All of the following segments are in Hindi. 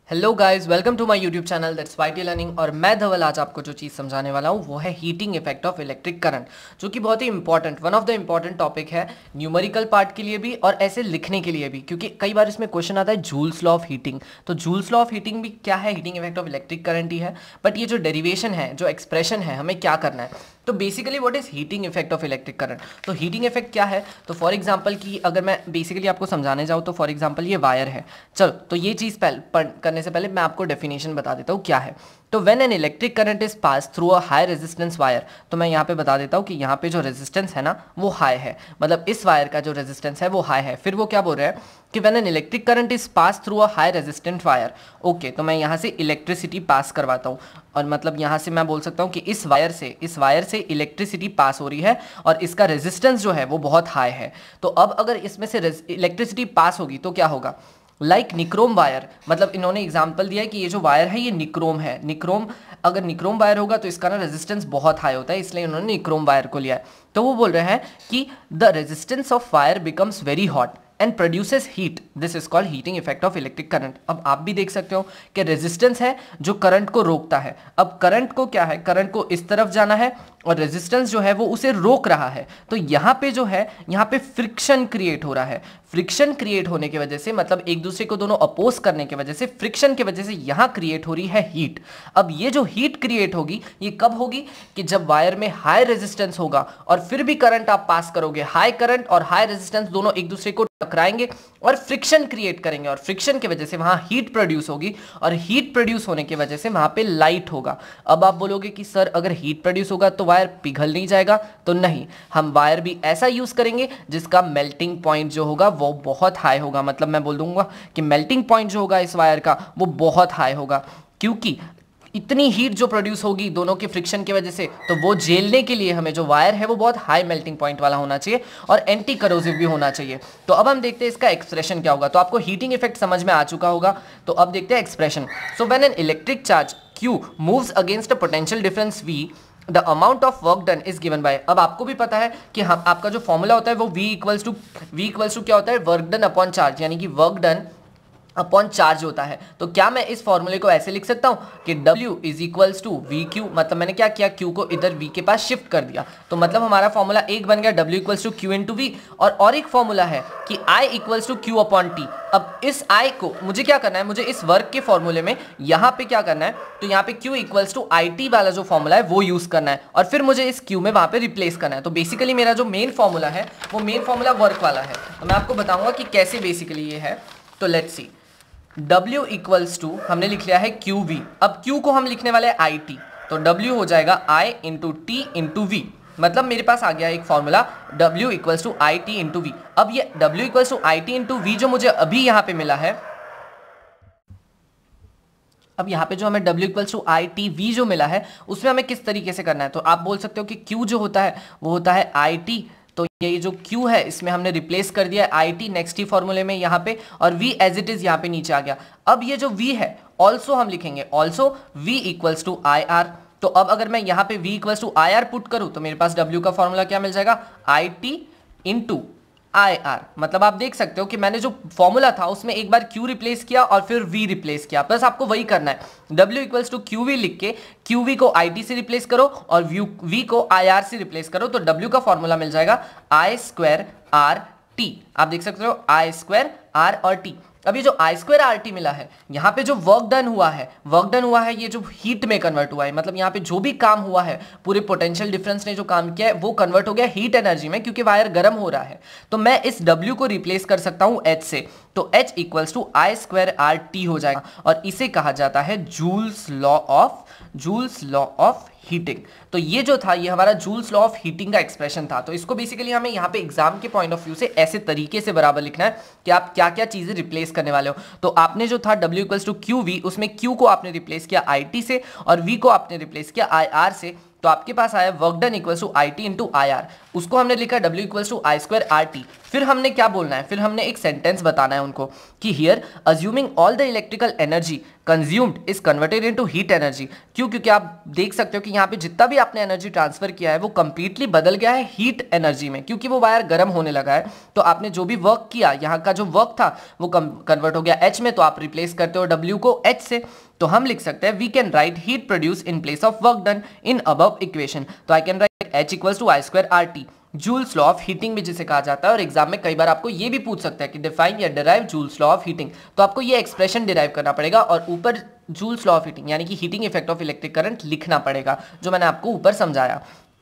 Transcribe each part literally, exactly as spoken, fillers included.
Hello guys, welcome to my YouTube channel that's ytlearning। और मैं धवल आज आपको जो चीज़ समझाने वाला हूँ वो है heating effect of electric current, जो कि बहुत ही important one of the important topic है न्यूमेरिकल पार्ट के लिए भी और ऐसे लिखने के लिए भी, क्योंकि कई बार इसमें क्वेश्चन आता है जूल्स लॉ ऑफ हीटिंग। तो जूल्स लॉ ऑफ हीटिंग भी क्या है? Heating effect of electric current ही है, बट ये जो डेरिवेशन है, जो एक्सप्रेशन है, हमें क्या करना है। तो basically what is heating effect of electric current? तो हीटिंग इफेक्ट क्या है? तो फॉर एग्जांपल की अगर मैं बेसिकली आपको समझाने जाऊँ तो फॉर एग्जांपल ये वायर है। चलो, तो ये चीज़ करने से पहले मैं आपको डेफिनेशन बता देता हूँ क्या है। तो when an electric current is pass through a high resistance wire, तो मैं यहाँ पे बता देता हूँ कि यहाँ पे जो रेजिस्टेंस है ना वो हाई है, मतलब इस वायर का जो रेजिस्टेंस है वो हाई है। फिर वो क्या बोल रहे हैं कि when an electric current is pass through a high resistant wire. Okay, तो मैं यहाँ से इलेक्ट्रिसिटी पास करवाता हूँ, और मतलब यहाँ से मैं बोल सकता हूँ कि इस वायर से इस वायर से इलेक्ट्रिसिटी पास हो रही है और इसका रेजिस्टेंस जो है वो बहुत हाई है। तो अब अगर इसमें से इलेक्ट्रिसिटी पास होगी तो क्या होगा? लाइक निक्रोम वायर, मतलब इन्होंने एग्जांपल दिया है कि ये जो वायर है ये निक्रोम है। निक्रोम, अगर निक्रोम वायर होगा तो इसका ना रेजिस्टेंस बहुत हाई होता है, इसलिए उन्होंने निक्रोम वायर को लिया है। तो वो बोल रहे हैं कि the resistance of wire becomes very hot and produces heat, this is called heating effect of electric current. अब आप भी देख सकते हो कि रेजिस्टेंस है जो करंट को रोकता है। अब करंट को क्या है, करंट को इस तरफ जाना है और रेजिस्टेंस जो है वो उसे रोक रहा है। तो यहाँ पे जो है, यहाँ पे फ्रिक्शन क्रिएट हो रहा है। फ्रिक्शन क्रिएट होने की वजह से, मतलब एक दूसरे को दोनों अपोज करने की वजह से, फ्रिक्शन की वजह से यहाँ क्रिएट हो रही है हीट। अब ये जो हीट क्रिएट होगी ये कब होगी? कि जब वायर में हाई रेजिस्टेंस होगा और फिर भी करंट आप पास करोगे। हाई करंट और हाई रेजिस्टेंस दोनों एक दूसरे को टकराएंगे और फ्रिक्शन क्रिएट करेंगे, और फ्रिक्शन की वजह से वहां हीट प्रोड्यूस होगी, और हीट प्रोड्यूस होने की वजह से वहां पे लाइट होगा। अब आप बोलोगे कि सर अगर हीट प्रोड्यूस होगा तो वायर पिघल नहीं जाएगा? तो नहीं, हम वायर भी ऐसा यूज करेंगे जिसका मेल्टिंग पॉइंट जो होगा वो बहुत हाई होगा। मतलब मैं बोल दूंगा कि मेल्टिंग पॉइंट जो होगा इस वायर का वो बहुत हाई होगा, क्योंकि इतनी हीट जो प्रोड्यूस होगी दोनों के फ्रिक्शन की वजह से, तो वो झेलने के लिए हमें जो वायर है वो बहुत हाई मेल्टिंग पॉइंट वाला होना चाहिए और एंटी करोसिव भी होना चाहिए। तो अब हम देखते हैं इसका एक्सप्रेशन क्या होगा। तो आपको हीटिंग इफेक्ट समझ में आ चुका होगा, तो अब देखते हैं expression. So when an electric charge Q moves against a potential difference V, the amount of work done is given by. अब आपको भी पता है कि हम आपका जो फॉर्मूला होता है वो V equals to V equals to क्या होता है? वर्क डन अपॉन चार्ज, यानी कि वर्क डन अपॉन चार्ज होता है। तो क्या मैं इस फॉर्मूले को ऐसे लिख सकता हूं कि W is equals to V Q, मतलब मैंने क्या किया, Q को इधर V के पास शिफ्ट कर दिया। तो मतलब हमारा फॉर्मूला एक बन गया W equals to Q into V. और और एक फॉर्मूला है कि I equals to Q upon T. अब इस I को मुझे क्या करना है, मुझे इस वर्क के फॉर्मूले में यहाँ पे क्या करना है, तो यहाँ पे Q equals to I T वाला जो फॉर्मूला है वो यूज करना है, और फिर मुझे इस Q में वहां पे रिप्लेस करना है। तो बेसिकली मेरा जो मेन फॉर्मूला है वो मेन फॉर्मूला वर्क वाला है। तो मैं आपको बताऊंगा कि कैसे बेसिकली ये है। तो let's see, W equals to हमने लिख लिया है क्यू वी। अब Q को हम लिखने वाले हैं आई टी, तो W हो जाएगा I into T into V. मतलब मेरे पास आ गया एक formula W equals to I T into V. अब ये W equals to I T into V जो मुझे अभी यहाँ पे मिला है, अब यहाँ पे जो हमें W equals to I T V जो मिला है उसमें हमें किस तरीके से करना है। तो आप बोल सकते हो कि Q जो होता है वो होता है आई टी, तो ये जो Q है इसमें हमने रिप्लेस कर दिया है आई टी नेक्स्ट ही फॉर्मूले में यहाँ पे, और V एज इट इज यहाँ पे नीचे आ गया। अब ये जो V है ऑल्सो हम लिखेंगे also V equals to I R. तो अब अगर मैं यहाँ पे V equals to I R put करूँ तो मेरे पास W का फॉर्मूला क्या मिल जाएगा, I T into I R. मतलब आप देख सकते हो कि मैंने जो फॉर्मूला था उसमें एक बार Q रिप्लेस किया और फिर V रिप्लेस किया, बस आपको वही करना है। W equals to Q V लिख के Q V को I T से रिप्लेस करो और V को I R से रिप्लेस करो, तो W का फॉर्मूला मिल जाएगा आई स्क्वायर आर टी। आप देख सकते हो आई स्क्वायर आर और टी। अब ये जो आई स्क्वायर आर टी मिला है, यहाँ पे जो वर्क डन हुआ है, वर्क डन हुआ है ये जो हीट में कन्वर्ट हुआ है, मतलब यहाँ पे जो भी काम हुआ है, पूरे पोटेंशियल डिफरेंस ने जो काम किया है वो कन्वर्ट हो गया हीट एनर्जी में, क्योंकि वायर गर्म हो रहा है। तो मैं इस W को रिप्लेस कर सकता हूँ H से, तो H equals to I square R T हो जाएगा, और इसे कहा जाता है Joule's law of Joule's law of heating. तो ये जो था ये हमारा जूल्स लॉ ऑफ हीटिंग का एक्सप्रेशन था। तो इसको बेसिकली हमें यहाँ पे एग्जाम के पॉइंट ऑफ व्यू से ऐसे तरीके से बराबर लिखना है कि आप क्या क्या चीजें रिप्लेस करने वाले हो। तो आपने जो था W equals to Q V, उसमें Q को आपने रिप्लेस किया आई टी से और V को आपने रिप्लेस किया आई आर से, तो आपके पास आया work done equals to I T into I R. उसको हमने लिखा W equals to I square R T. फिर हमने क्या बोलना है, फिर हमने एक सेंटेंस बताना है उनको कि here assuming all the electrical energy consumed is converted into heat energy. क्यों? क्योंकि आप देख सकते हो कि यहाँ पे जितना भी आपने एनर्जी ट्रांसफर किया है वो कंप्लीटली बदल गया है हीट एनर्जी में, क्योंकि वो वायर गर्म होने लगा है। तो आपने जो भी वर्क किया, यहाँ का जो वर्क था वो कन्वर्ट हो गया एच में, तो आप रिप्लेस करते हो डब्ल्यू को एच से। तो हम लिख सकते हैं we can write heat produce in place of work done in above equation. तो I can write H equals to I square R T, Joule's law of heating भी जिसे कहा जाता है। और एग्जाम में कई बार आपको ये भी पूछ सकता है कि डिफाइन या derive Joule's law of heating, तो आपको ये एक्सप्रेशन डिराइव करना पड़ेगा और ऊपर जूल्स लॉ ऑफ हीटिंग यानी कि heating effect of electric current लिखना पड़ेगा, जो मैंने आपको ऊपर समझाया।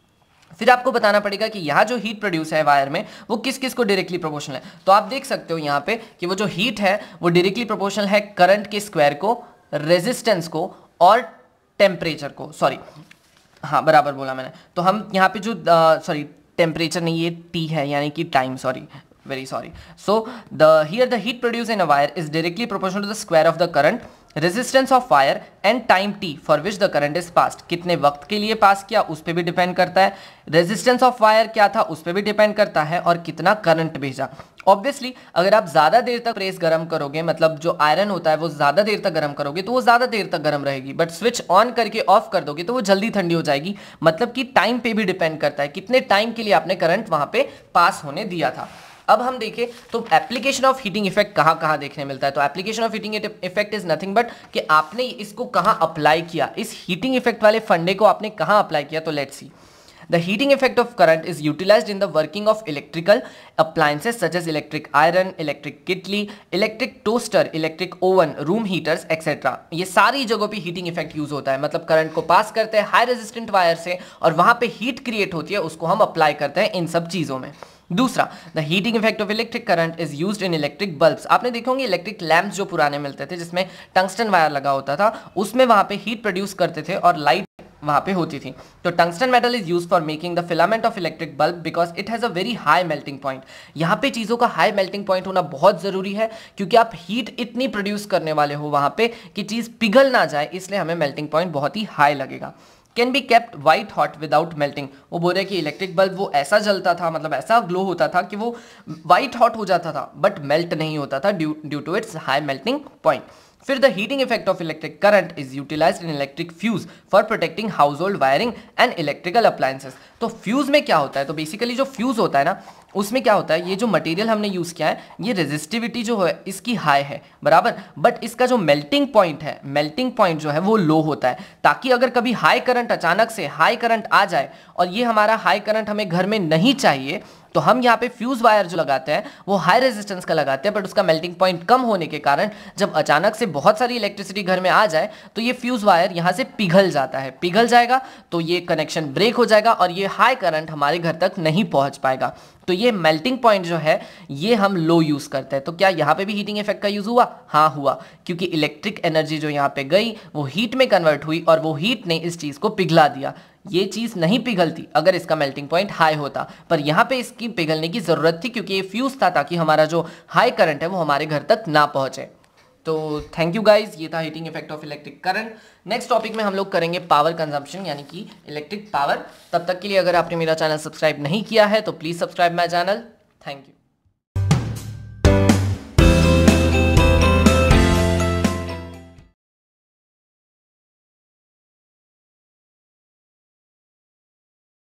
फिर आपको बताना पड़ेगा कि यहाँ जो हीट प्रोड्यूस है वायर में वो किस किस को डायरेक्टली प्रोपोर्शनल है। तो आप देख सकते हो यहाँ पे कि वो जो हीट है वो डायरेक्टली प्रोपोर्शनल है करंट के स्क्वायर को, रेजिस्टेंस को और टेम्परेचर को। सॉरी, हाँ बराबर बोला मैंने। तो हम यहाँ पे जो सॉरी टेम्परेचर नहीं, ये टी है यानी कि time, sorry very sorry. So the here the heat produce in a wire is directly proportional to the square of the current, resistance of wire and time T for which the current is passed. कितने वक्त के लिए पास किया उस पर भी डिपेंड करता है, रेजिस्टेंस ऑफ वायर क्या था उस पर भी डिपेंड करता है, और कितना करंट भेजा। ऑब्वियसली अगर आप ज़्यादा देर तक प्रेस गर्म करोगे, मतलब जो आयरन होता है वो ज़्यादा देर तक गर्म करोगे तो वो ज़्यादा देर तक गर्म रहेगी, बट स्विच ऑन करके ऑफ कर दोगे तो वो जल्दी ठंडी हो जाएगी। मतलब कि टाइम पे भी डिपेंड करता है, कितने टाइम के लिए आपने करंट वहाँ पे पास होने दिया था। अब हम देखें तो एप्लीकेशन ऑफ हीटिंग इफेक्ट कहाँ कहाँ देखने मिलता है। तो application of heating effect is nothing but कि आपने इसको कहाँ अप्लाई किया, इस हीटिंग इफेक्ट वाले फंडे को आपने कहाँ अप्लाई किया। तो let's see, the heating effect of current is utilized in the working of electrical appliances such as electric iron, electric kettle, electric toaster, electric oven, room heaters et cetera. ये सारी जगहों पे heating effect यूज होता है, मतलब करंट को पास करते हैं हाई रेजिस्टेंट वायर से और वहाँ पे हीट क्रिएट होती है, उसको हम अप्लाई करते हैं इन सब चीज़ों में। दूसरा, the heating effect of electric current is used in electric bulbs. आपने देखे होंगे इलेक्ट्रिक लैंप्स जो पुराने मिलते थे जिसमें टंगस्टन वायर लगा होता था, उसमें वहाँ पे हीट प्रोड्यूस करते थे और लाइट वहाँ पे होती थी। तो tungsten metal is used for making the filament of electric bulb because it has a very high melting point. यहाँ पे चीज़ों का हाई मेल्टिंग पॉइंट होना बहुत ज़रूरी है, क्योंकि आप हीट इतनी प्रोड्यूस करने वाले हो वहाँ पे कि चीज़ पिघल ना जाए, इसलिए हमें मेल्टिंग पॉइंट बहुत ही हाई लगेगा। Can be kept white hot without melting. वो बोल रहे हैं कि इलेक्ट्रिक बल्ब वो ऐसा जलता था, मतलब ऐसा ग्लो होता था कि वो वाइट हॉट हो जाता था बट मेल्ट नहीं होता था due due to its high melting point. फिर the heating effect of electric current is utilized in electric fuse for protecting household wiring and electrical appliances. तो फ्यूज में क्या होता है, तो बेसिकली जो फ्यूज होता है ना उसमें क्या होता है, ये जो मटेरियल हमने यूज़ किया है ये रेजिस्टिविटी जो है इसकी हाई है बराबर, बट इसका जो मेल्टिंग पॉइंट है, मेल्टिंग पॉइंट जो है वो लो होता है, ताकि अगर कभी हाई करंट अचानक से हाई करंट आ जाए और ये हमारा हाई करंट हमें घर में नहीं चाहिए, तो हम यहाँ पे फ्यूज वायर जो लगाते हैं वो हाई रेजिस्टेंस का लगाते हैं, बट उसका मेल्टिंग पॉइंट कम होने के कारण जब अचानक से बहुत सारी इलेक्ट्रिसिटी घर में आ जाए तो ये फ्यूज वायर यहाँ से पिघल जाता है, पिघल जाएगा तो ये कनेक्शन ब्रेक हो जाएगा और ये हाई करंट हमारे घर तक नहीं पहुँच पाएगा। तो ये मेल्टिंग पॉइंट जो है ये हम लो यूज़ करते हैं। तो क्या यहाँ पे भी हीटिंग इफेक्ट का यूज़ हुआ? हाँ हुआ, क्योंकि इलेक्ट्रिक एनर्जी जो यहाँ पे गई वो हीट में कन्वर्ट हुई और वो हीट ने इस चीज़ को पिघला दिया। ये चीज़ नहीं पिघलती अगर इसका मेल्टिंग पॉइंट हाई होता, पर यहाँ पे इसकी पिघलने की ज़रूरत थी क्योंकि ये फ्यूज था ताकि हमारा जो हाई करंट है वो हमारे घर तक ना पहुँचे। तो थैंक यू गाइज, ये था heating effect of electric current. Next topic में हम लोग करेंगे पावर कंजम्पशन यानी कि इलेक्ट्रिक पावर। तब तक के लिए अगर आपने मेरा चैनल सब्सक्राइब नहीं किया है तो please subscribe my channel. Thank you.